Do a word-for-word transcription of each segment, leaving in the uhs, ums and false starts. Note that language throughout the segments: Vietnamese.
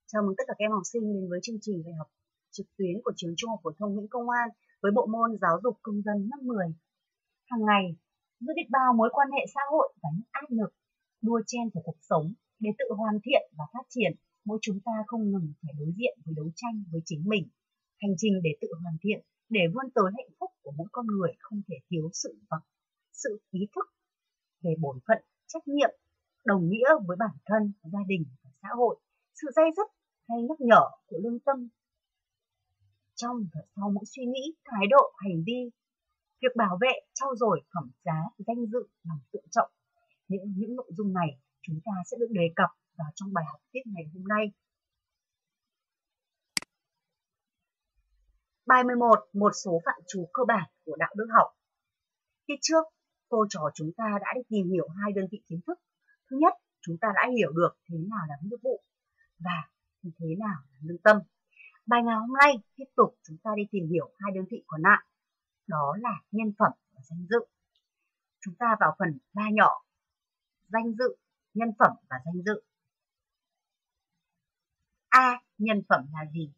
Chào mừng tất cả các em học sinh đến với chương trình dạy học trực tuyến của trường Trung học phổ thông Nguyễn Công An với bộ môn giáo dục công dân lớp mười. Hàng ngày, giữa biết bao mối quan hệ xã hội và những áp lực, đua chen của cuộc sống để tự hoàn thiện và phát triển, mỗi chúng ta không ngừng phải đối diện với đấu tranh với chính mình. Hành trình để tự hoàn thiện, để vươn tới hạnh phúc của mỗi con người không thể thiếu sự vật, sự ý thức về bổn phận, trách nhiệm, đồng nghĩa với bản thân, gia đình và xã hội, sự day dứt hay nhắc nhở của lương tâm trong và sau mỗi suy nghĩ, thái độ, hành vi. Việc bảo vệ, trau dồi phẩm giá, danh dự, lòng tự trọng. Những, những nội dung này chúng ta sẽ được đề cập vào trong bài học tiết ngày hôm nay. Bài mười một. Một số phạm trù cơ bản của đạo đức học. Tiết trước, cô trò chúng ta đã đi tìm hiểu hai đơn vị kiến thức. Thứ nhất, chúng ta đã hiểu được thế nào là nghĩa vụ và thế nào là lương tâm. Bài ngày hôm nay tiếp tục chúng ta đi tìm hiểu hai đơn vị còn lại, đó là nhân phẩm và danh dự. Chúng ta vào phần ba nhỏ, danh dự, nhân phẩm và danh dự. A. Nhân phẩm là gì?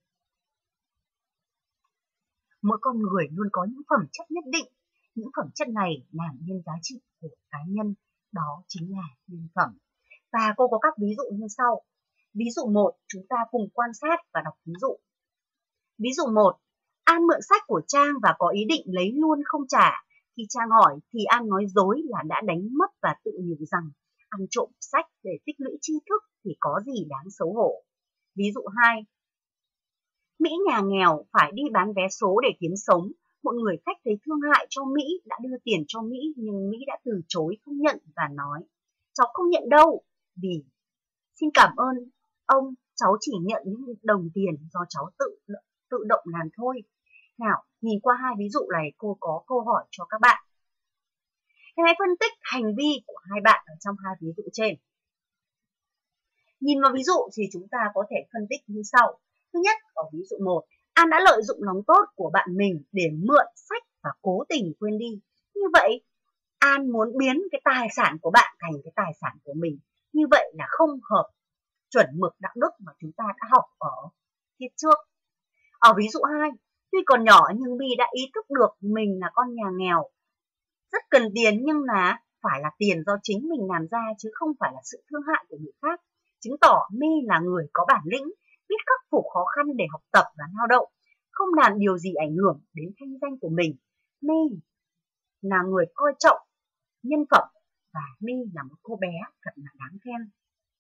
Mỗi con người luôn có những phẩm chất nhất định. Những phẩm chất này làm nên giá trị của cá nhân, đó chính là nhân phẩm. Và cô có các ví dụ như sau. Ví dụ một, chúng ta cùng quan sát và đọc ví dụ. Ví dụ một, An mượn sách của Trang và có ý định lấy luôn không trả. Khi Trang hỏi thì An nói dối là đã đánh mất và tự nhủ rằng ăn trộm sách để tích lũy tri thức thì có gì đáng xấu hổ. Ví dụ hai, Mỹ nhà nghèo phải đi bán vé số để kiếm sống. Một người khách thấy thương hại cho Mỹ đã đưa tiền cho Mỹ nhưng Mỹ đã từ chối không nhận và nói cháu không nhận đâu vì xin cảm ơn ông, cháu chỉ nhận những đồng tiền do cháu tự tự động làm thôi. Nào, nhìn qua hai ví dụ này cô có câu hỏi cho các bạn. Hãy phân tích hành vi của hai bạn ở trong hai ví dụ trên. Nhìn vào ví dụ thì chúng ta có thể phân tích như sau. Thứ nhất, ở ví dụ một, An đã lợi dụng lòng tốt của bạn mình để mượn sách và cố tình quên đi. Như vậy, An muốn biến cái tài sản của bạn thành cái tài sản của mình. Như vậy là không hợp chuẩn mực đạo đức mà chúng ta đã học ở tiết trước. Ở ví dụ hai, tuy còn nhỏ nhưng My đã ý thức được mình là con nhà nghèo, rất cần tiền nhưng là phải là tiền do chính mình làm ra chứ không phải là sự thương hại của người khác. Chứng tỏ My là người có bản lĩnh, biết khắc phục khó khăn để học tập và lao động, không làm điều gì ảnh hưởng đến thanh danh của mình. My là người coi trọng nhân phẩm và My là một cô bé thật là đáng khen.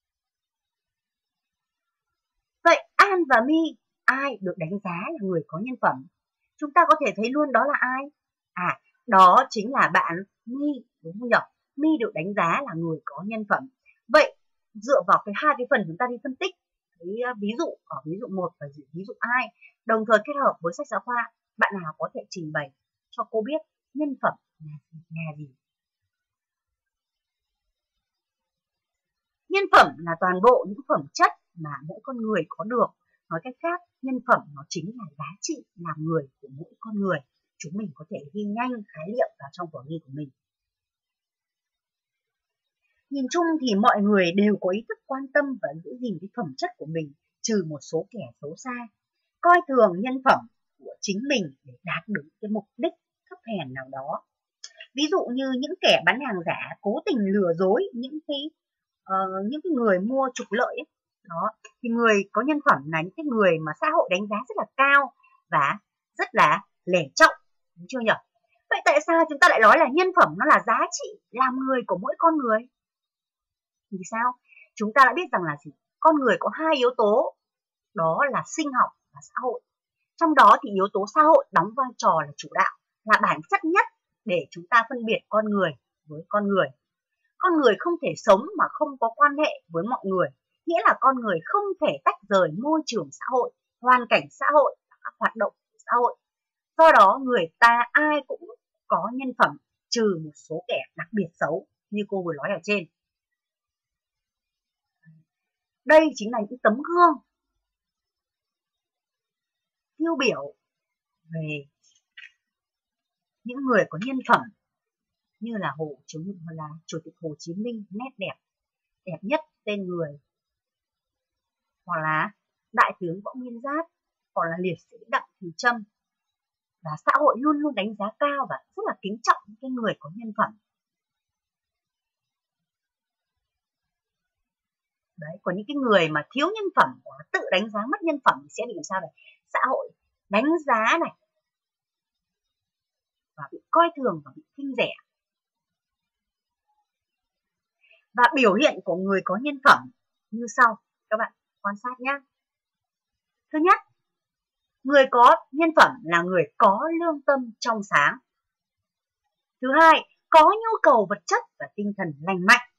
Vậy An và My, ai được đánh giá là người có nhân phẩm? Chúng ta có thể thấy luôn đó là ai? À, đó chính là bạn My, đúng không nhỉ? My được đánh giá là người có nhân phẩm. Vậy dựa vào cái hai cái phần chúng ta đi phân tích cái ví dụ ở ví dụ một và ví dụ hai, đồng thời kết hợp với sách giáo khoa, bạn nào có thể trình bày cho cô biết nhân phẩm là, là gì? Nhân phẩm là toàn bộ những phẩm chất mà mỗi con người có được. Nói cách khác, nhân phẩm nó chính là giá trị làm người của mỗi con người. Chúng mình có thể ghi nhanh khái niệm vào trong vở ghi của mình. Nhìn chung thì mọi người đều có ý thức quan tâm và giữ gìn cái phẩm chất của mình, trừ một số kẻ xấu xa, coi thường nhân phẩm của chính mình để đạt được cái mục đích thấp hèn nào đó. Ví dụ như những kẻ bán hàng giả cố tình lừa dối những cái uh, những cái người mua trục lợi ấy. Đó, thì người có nhân phẩm là những cái người mà xã hội đánh giá rất là cao và rất là lễ trọng, đúng chưa nhỉ? Vậy tại sao chúng ta lại nói là nhân phẩm nó là giá trị làm người của mỗi con người? Vì sao? Chúng ta đã biết rằng là gì? Con người có hai yếu tố, đó là sinh học và xã hội. Trong đó thì yếu tố xã hội đóng vai trò là chủ đạo, là bản chất nhất để chúng ta phân biệt con người với con người. Con người không thể sống mà không có quan hệ với mọi người, nghĩa là con người không thể tách rời môi trường xã hội, hoàn cảnh xã hội và các hoạt động của xã hội. Do đó người ta ai cũng có nhân phẩm, trừ một số kẻ đặc biệt xấu như cô vừa nói ở trên. Đây chính là những tấm gương tiêu biểu về những người có nhân phẩm như là Hồ Chủ, là Chủ tịch Hồ Chí Minh, nét đẹp, đẹp nhất tên người, hoặc là tướng Võ Nguyên Giáp hoặc là liệt sĩ Đặng Thùy Trâm. Và xã hội luôn luôn đánh giá cao và rất là kính trọng những cái người có nhân phẩm. Đấy, còn những cái người mà thiếu nhân phẩm hoặc là tự đánh giá mất nhân phẩm thì sẽ bị làm sao này? Xã hội đánh giá này và bị coi thường và bị khinh rẻ. Và biểu hiện của người có nhân phẩm như sau, các bạn quan sát nhé. Thứ nhất, người có nhân phẩm là người có lương tâm trong sáng. Thứ hai, có nhu cầu vật chất và tinh thần lành mạnh.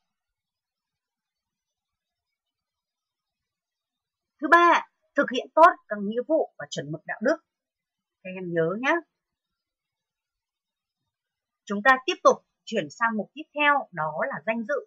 Thứ ba, thực hiện tốt các nghĩa vụ và chuẩn mực đạo đức. Các em nhớ nhé. Chúng ta tiếp tục chuyển sang mục tiếp theo, đó là danh dự.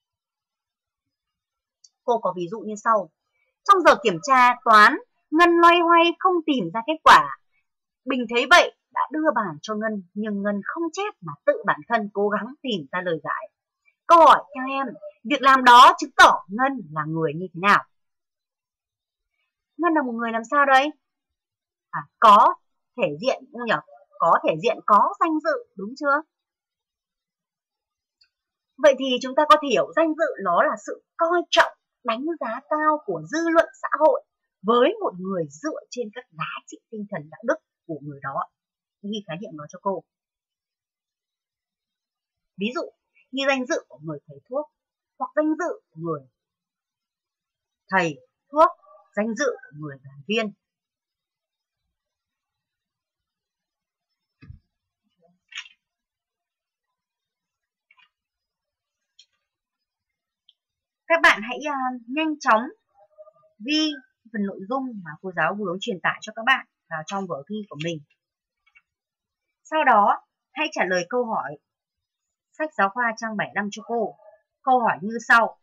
Cô có ví dụ như sau. Trong giờ kiểm tra toán, Ngân loay hoay không tìm ra kết quả. Bình thấy vậy đã đưa bàn cho Ngân, nhưng Ngân không chép mà tự bản thân cố gắng tìm ra lời giải. Câu hỏi theo em, việc làm đó chứng tỏ Ngân là người như thế nào? Ngân là một người làm sao đây? À, có thể diện nhỉ? Có thể diện, có danh dự, đúng chưa? Vậy thì chúng ta có thể hiểu danh dự nó là sự coi trọng, đánh giá cao của dư luận xã hội với một người dựa trên các giá trị tinh thần đạo đức của người đó. Ghi khái niệm đó cho cô. Ví dụ như danh dự của người thầy thuốc hoặc danh dự của người thầy thuốc, danh dự của người đoàn viên. Các bạn hãy uh, nhanh chóng ghi phần nội dung mà cô giáo vừa truyền tải cho các bạn vào trong vở ghi của mình. Sau đó hãy trả lời câu hỏi sách giáo khoa trang bảy mươi lăm cho cô. Câu hỏi như sau.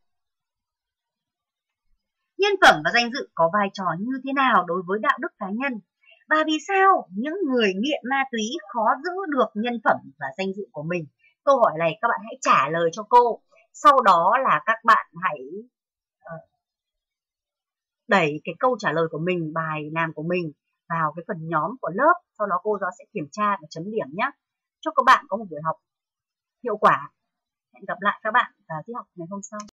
Nhân phẩm và danh dự có vai trò như thế nào đối với đạo đức cá nhân? Và vì sao những người nghiện ma túy khó giữ được nhân phẩm và danh dự của mình? Câu hỏi này các bạn hãy trả lời cho cô. Sau đó là các bạn hãy uh, đẩy cái câu trả lời của mình, bài làm của mình vào cái phần nhóm của lớp. Sau đó cô giáo sẽ kiểm tra và chấm điểm nhé. Chúc các bạn có một buổi học hiệu quả. Hẹn gặp lại các bạn vào tiết học ngày hôm sau.